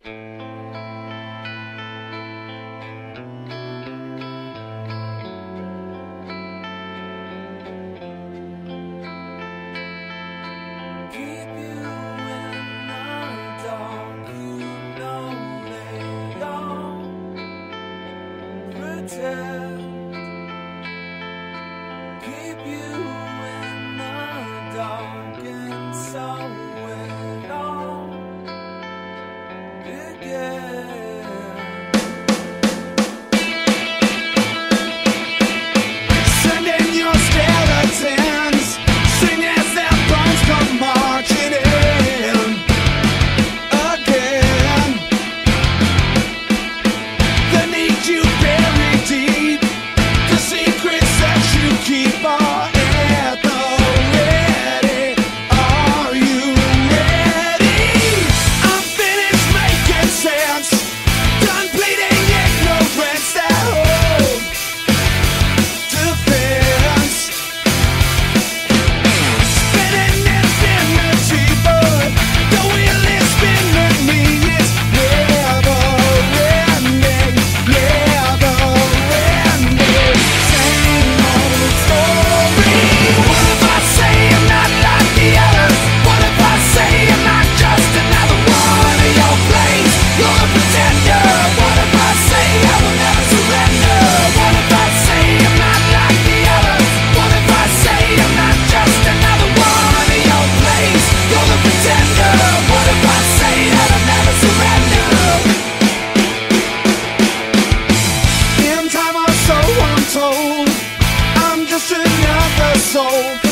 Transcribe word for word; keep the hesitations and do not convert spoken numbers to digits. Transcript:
Keep you in the dark, and so it all began. Send in your skeletons, sing as their bones come marching in again. They need you buried deep, the secrets that you keep are at the ready. Are you ready? I'm finished making sense, done bleeding ignorance that hold defense. Spinning infinity, but the wheel is spinning me. It's never ending, never ending. Same old story. What if I say I'm not like the others? What if I say I'm not just another one of your plays? You're a pretender. What if I say I will never surrender? What if I say I'm not like the others? What if I say I'm not just another one of your plays? You're the pretender. What if I say that I'll never surrender? In time or so I'm told, I'm just another soul.